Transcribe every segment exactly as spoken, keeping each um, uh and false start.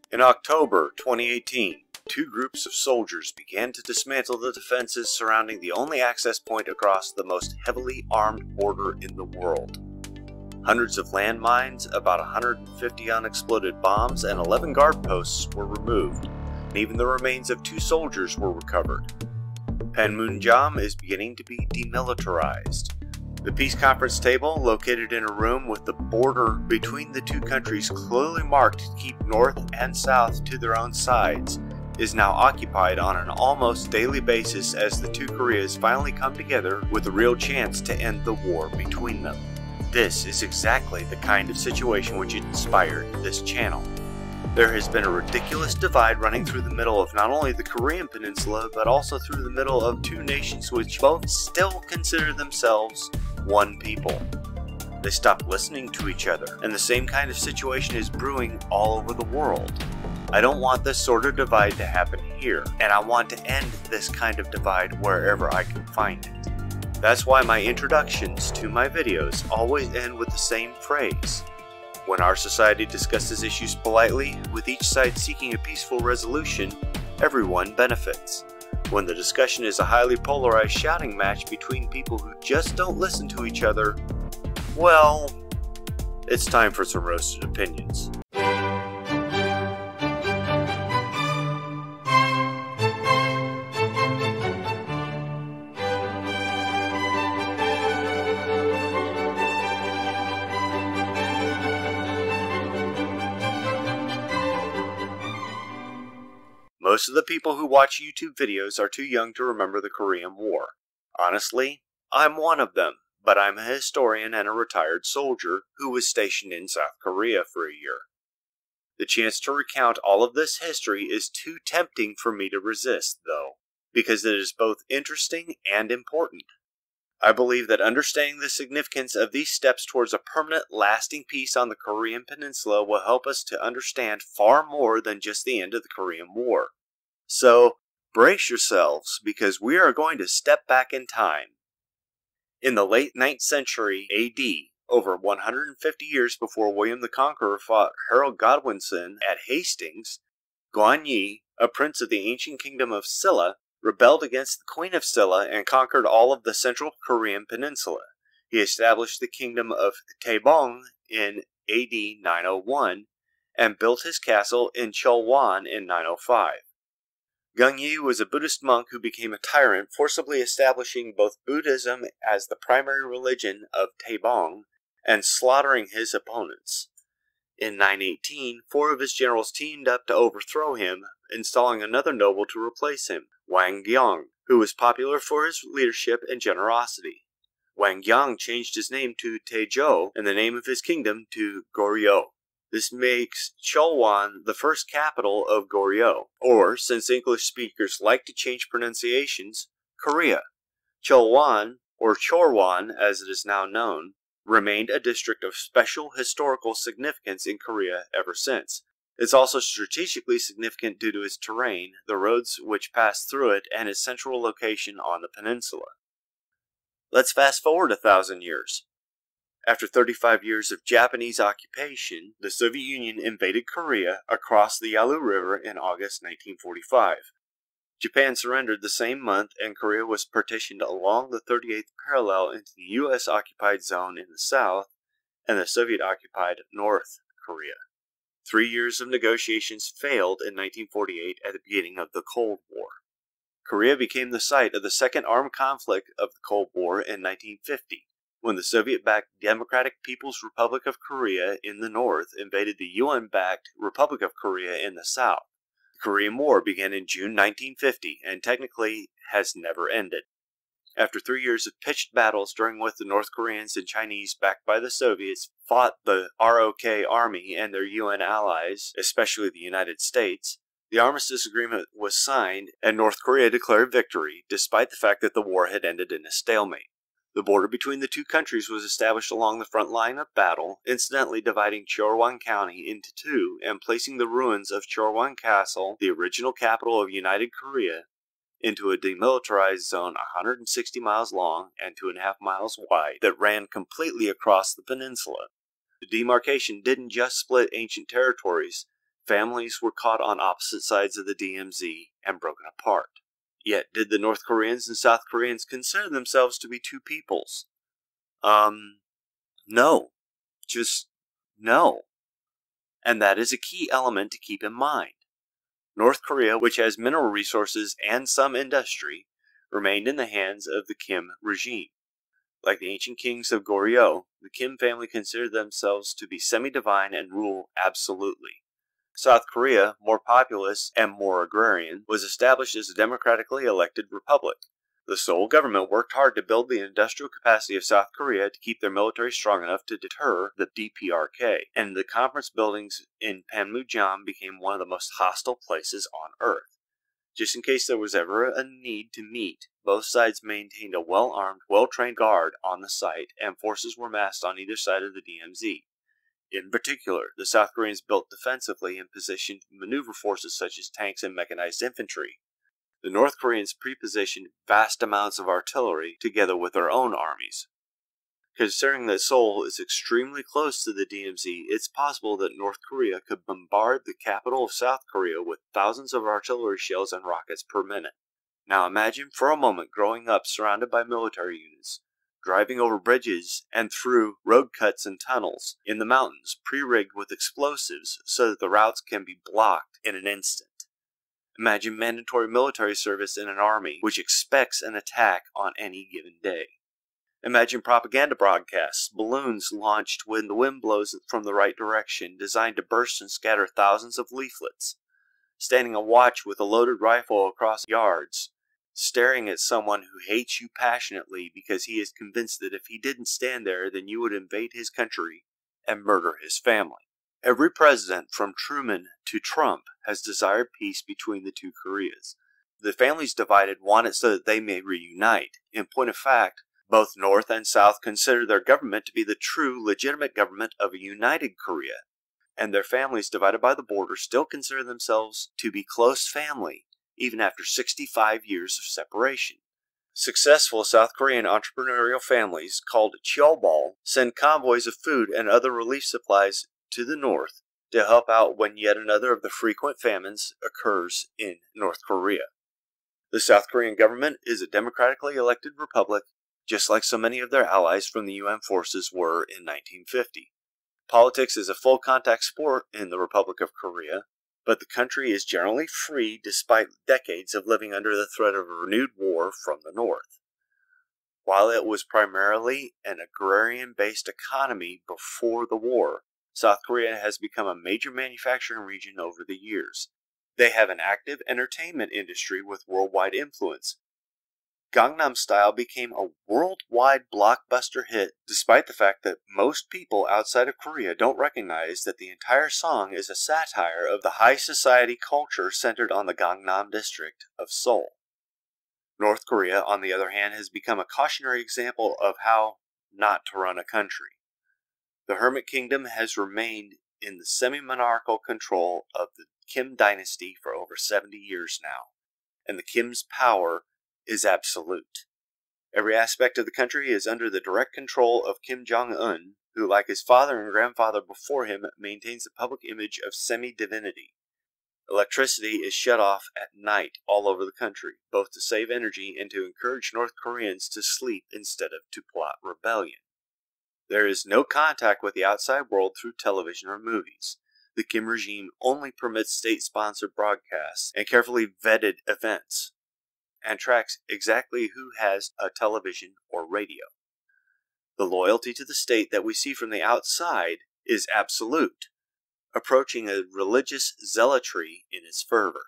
In October twenty eighteen, two groups of soldiers began to dismantle the defenses surrounding the only access point across the most heavily armed border in the world. Hundreds of landmines, about one hundred fifty unexploded bombs, and eleven guard posts were removed, and even the remains of two soldiers were recovered. Panmunjom is beginning to be demilitarized. The peace conference table, located in a room with the border between the two countries clearly marked to keep north and south to their own sides, is now occupied on an almost daily basis as the two Koreas finally come together with a real chance to end the war between them. This is exactly the kind of situation which inspired this channel. There has been a ridiculous divide running through the middle of not only the Korean peninsula, but also through the middle of two nations which both still consider themselves one people. They stopped listening to each other, and the same kind of situation is brewing all over the world. I don't want this sort of divide to happen here, and I want to end this kind of divide wherever I can find it. That's why my introductions to my videos always end with the same phrase. When our society discusses issues politely, with each side seeking a peaceful resolution, everyone benefits. When the discussion is a highly polarized shouting match between people who just don't listen to each other, well, it's time for some roasted opinions. Most of the people who watch YouTube videos are too young to remember the Korean War. Honestly, I'm one of them, but I'm a historian and a retired soldier who was stationed in South Korea for a year. The chance to recount all of this history is too tempting for me to resist, though, because it is both interesting and important. I believe that understanding the significance of these steps towards a permanent, lasting peace on the Korean Peninsula will help us to understand far more than just the end of the Korean War. So, brace yourselves, because we are going to step back in time. In the late ninth century A D, over one hundred fifty years before William the Conqueror fought Harold Godwinson at Hastings, Guan Yi, a prince of the ancient kingdom of Silla, rebelled against the Queen of Silla and conquered all of the central Korean peninsula. He established the kingdom of Taebong in A D nine oh one and built his castle in Cheolwan in nine oh five. Gung Ye was a Buddhist monk who became a tyrant, forcibly establishing both Buddhism as the primary religion of Taebong and slaughtering his opponents. In nine eighteen, four of his generals teamed up to overthrow him, installing another noble to replace him, Wang Geong, who was popular for his leadership and generosity. Wang Geong changed his name to Taizhou and the name of his kingdom to Goryeo. This makes Cheolwan the first capital of Goryeo, or, since English speakers like to change pronunciations, Korea. Cheolwan, or Chorwan as it is now known, remained a district of special historical significance in Korea ever since. It's also strategically significant due to its terrain, the roads which pass through it, and its central location on the peninsula. Let's fast forward a thousand years. After thirty-five years of Japanese occupation, the Soviet Union invaded Korea across the Yalu River in August nineteen forty-five. Japan surrendered the same month, and Korea was partitioned along the thirty-eighth parallel into the U S-occupied zone in the south and the Soviet-occupied North Korea. Three years of negotiations failed in nineteen forty-eight at the beginning of the Cold War. Korea became the site of the second armed conflict of the Cold War in nineteen fifty. When the Soviet-backed Democratic People's Republic of Korea in the north invaded the U N-backed Republic of Korea in the south. The Korean War began in June nineteen fifty and technically has never ended. After three years of pitched battles during which the North Koreans and Chinese, backed by the Soviets, fought the R O K Army and their U N allies, especially the United States, the armistice agreement was signed and North Korea declared victory, despite the fact that the war had ended in a stalemate. The border between the two countries was established along the front line of battle, incidentally dividing Cheolwan County into two and placing the ruins of Cheolwan Castle, the original capital of United Korea, into a demilitarized zone one hundred sixty miles long and two and a half miles wide that ran completely across the peninsula. The demarcation didn't just split ancient territories. Families were caught on opposite sides of the D M Z and broken apart. Yet, did the North Koreans and South Koreans consider themselves to be two peoples? Um, no. Just no. And that is a key element to keep in mind. North Korea, which has mineral resources and some industry, remained in the hands of the Kim regime. Like the ancient kings of Goryeo, the Kim family considered themselves to be semi-divine and rule absolutely. South Korea, more populous and more agrarian, was established as a democratically elected republic. The Seoul government worked hard to build the industrial capacity of South Korea to keep their military strong enough to deter the D P R K, and the conference buildings in Panmunjom became one of the most hostile places on Earth. Just in case there was ever a need to meet, both sides maintained a well-armed, well-trained guard on the site, and forces were massed on either side of the D M Z. In particular, the South Koreans built defensively and positioned maneuver forces such as tanks and mechanized infantry. The North Koreans prepositioned vast amounts of artillery together with their own armies. Considering that Seoul is extremely close to the D M Z, it's possible that North Korea could bombard the capital of South Korea with thousands of artillery shells and rockets per minute. Now imagine for a moment growing up surrounded by military units, driving over bridges and through road cuts and tunnels in the mountains pre-rigged with explosives so that the routes can be blocked in an instant. Imagine mandatory military service in an army which expects an attack on any given day. Imagine propaganda broadcasts, balloons launched when the wind blows from the right direction, designed to burst and scatter thousands of leaflets. Standing a watch with a loaded rifle across yards, staring at someone who hates you passionately because he is convinced that if he didn't stand there, then you would invade his country and murder his family. Every president, from Truman to Trump, has desired peace between the two Koreas. The families divided want it so that they may reunite. In point of fact, both North and South consider their government to be the true, legitimate government of a united Korea, and their families divided by the border still consider themselves to be close family, even after sixty-five years of separation. Successful South Korean entrepreneurial families, called Cheolbol, send convoys of food and other relief supplies to the north to help out when yet another of the frequent famines occurs in North Korea. The South Korean government is a democratically elected republic, just like so many of their allies from the U N forces were in nineteen fifty. Politics is a full-contact sport in the Republic of Korea, but the country is generally free despite decades of living under the threat of a renewed war from the north. While it was primarily an agrarian-based economy before the war, South Korea has become a major manufacturing region over the years. They have an active entertainment industry with worldwide influence. Gangnam Style became a worldwide blockbuster hit, despite the fact that most people outside of Korea don't recognize that the entire song is a satire of the high society culture centered on the Gangnam district of Seoul. North Korea, on the other hand, has become a cautionary example of how not to run a country. The Hermit Kingdom has remained in the semi-monarchical control of the Kim dynasty for over seventy years now, and the Kim's power is absolute. Every aspect of the country is under the direct control of Kim Jong-un, who, like his father and grandfather before him, maintains the public image of semi-divinity. Electricity is shut off at night all over the country, both to save energy and to encourage North Koreans to sleep instead of to plot rebellion. There is no contact with the outside world through television or movies. The Kim regime only permits state-sponsored broadcasts and carefully vetted events, and tracks exactly who has a television or radio. The loyalty to the state that we see from the outside is absolute, approaching a religious zealotry in its fervor.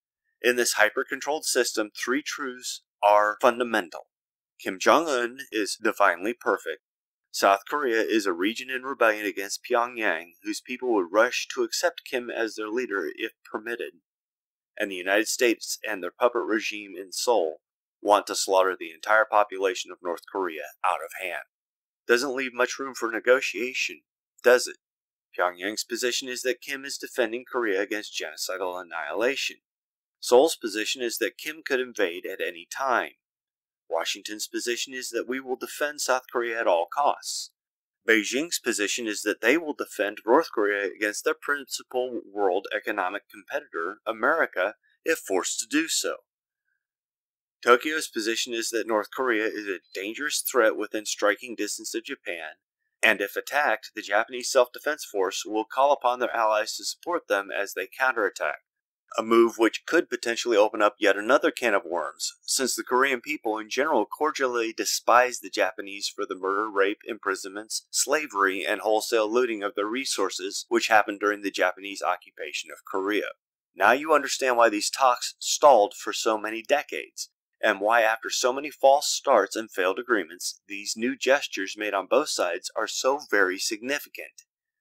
In this hyper-controlled system, three truths are fundamental. Kim Jong-un is divinely perfect. South Korea is a region in rebellion against Pyongyang, whose people would rush to accept Kim as their leader if permitted. And the United States and their puppet regime in Seoul want to slaughter the entire population of North Korea out of hand. Doesn't leave much room for negotiation, does it? Pyongyang's position is that Kim is defending Korea against genocidal annihilation. Seoul's position is that Kim could invade at any time. Washington's position is that we will defend South Korea at all costs. Beijing's position is that they will defend North Korea against their principal world economic competitor, America, if forced to do so. Tokyo's position is that North Korea is a dangerous threat within striking distance of Japan, and if attacked, the Japanese Self-Defense Force will call upon their allies to support them as they counterattack. A move which could potentially open up yet another can of worms, since the Korean people in general cordially despise the Japanese for the murder, rape, imprisonments, slavery, and wholesale looting of their resources which happened during the Japanese occupation of Korea. Now you understand why these talks stalled for so many decades, and why after so many false starts and failed agreements, these new gestures made on both sides are so very significant.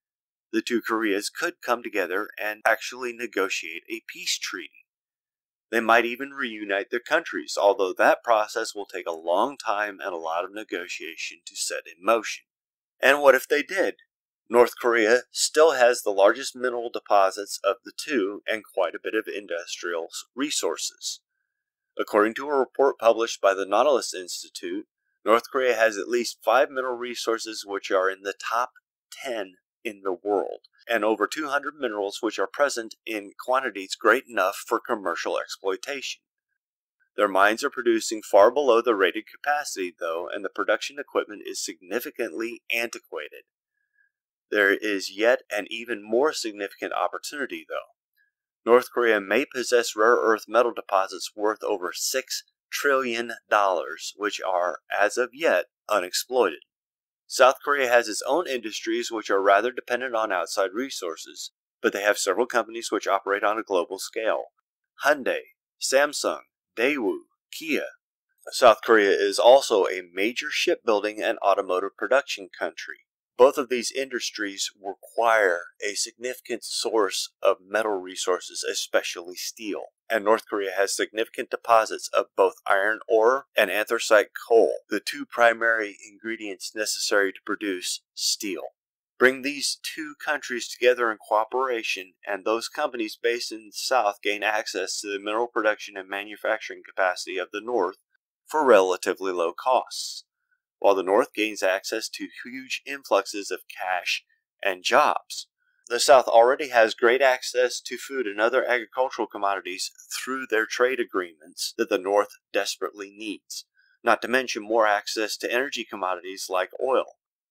The two Koreas could come together and actually negotiate a peace treaty. They might even reunite their countries, although that process will take a long time and a lot of negotiation to set in motion. And what if they did? North Korea still has the largest mineral deposits of the two and quite a bit of industrial resources. According to a report published by the Nautilus Institute, North Korea has at least five mineral resources which are in the top ten in the world, and over two hundred minerals which are present in quantities great enough for commercial exploitation. Their mines are producing far below the rated capacity, though, and the production equipment is significantly antiquated. There is yet an even more significant opportunity, though. North Korea may possess rare earth metal deposits worth over six trillion dollars, which are, as of yet, unexploited. South Korea has its own industries which are rather dependent on outside resources, but they have several companies which operate on a global scale. Hyundai, Samsung, Daewoo, Kia. South Korea is also a major shipbuilding and automotive production country. Both of these industries require a significant source of metal resources, especially steel, and North Korea has significant deposits of both iron ore and anthracite coal, the two primary ingredients necessary to produce steel. Bring these two countries together in cooperation, and those companies based in the South gain access to the mineral production and manufacturing capacity of the North for relatively low costs, while the North gains access to huge influxes of cash and jobs. The South already has great access to food and other agricultural commodities through their trade agreements that the North desperately needs, not to mention more access to energy commodities like oil.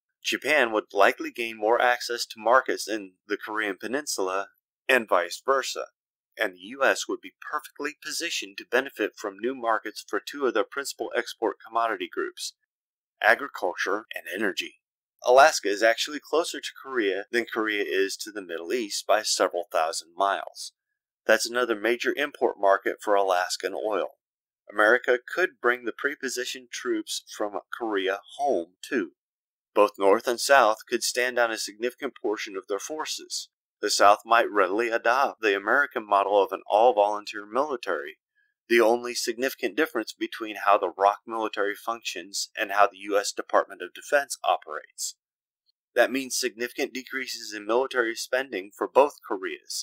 Japan would likely gain more access to markets in the Korean Peninsula and vice versa, and the U S would be perfectly positioned to benefit from new markets for two of their principal export commodity groups, agriculture and energy. Alaska is actually closer to Korea than Korea is to the Middle East by several thousand miles. That's another major import market for Alaskan oil. America could bring the pre-positioned troops from Korea home, too. Both North and South could stand down a significant portion of their forces. The South might readily adopt the American model of an all-volunteer military, the only significant difference between how the R O C military functions and how the U S Department of Defense operates. That means significant decreases in military spending for both Koreas.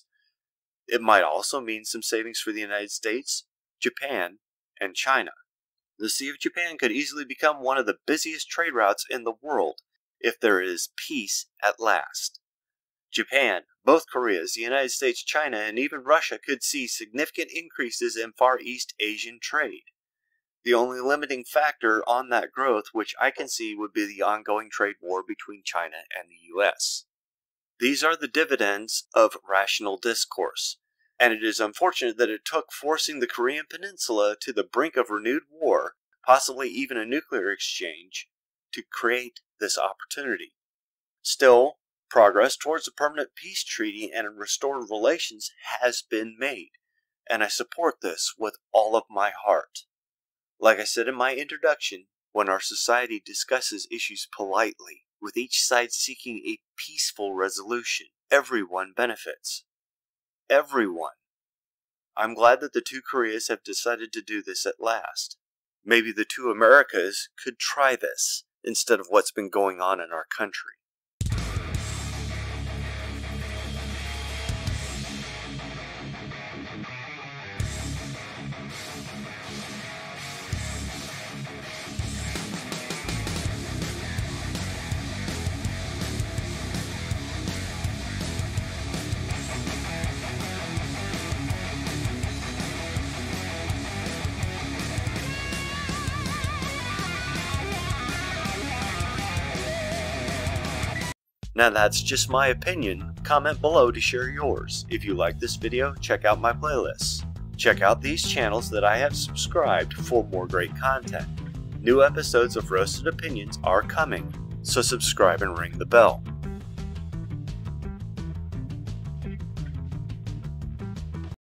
It might also mean some savings for the United States, Japan, and China. The Sea of Japan could easily become one of the busiest trade routes in the world if there is peace at last. Japan, both Koreas, the United States, China, and even Russia could see significant increases in Far East Asian trade. The only limiting factor on that growth which I can see would be the ongoing trade war between China and the U S. These are the dividends of rational discourse, and it is unfortunate that it took forcing the Korean Peninsula to the brink of renewed war, possibly even a nuclear exchange, to create this opportunity. Still, progress towards a permanent peace treaty and restored relations has been made, and I support this with all of my heart. Like I said in my introduction, when our society discusses issues politely, with each side seeking a peaceful resolution, everyone benefits. Everyone. I'm glad that the two Koreas have decided to do this at last. Maybe the two Americas could try this instead of what's been going on in our country. Now that's just my opinion. Comment below to share yours. If you like this video, check out my playlists. Check out these channels that I have subscribed for more great content. New episodes of Roasted Opinions are coming, so subscribe and ring the bell.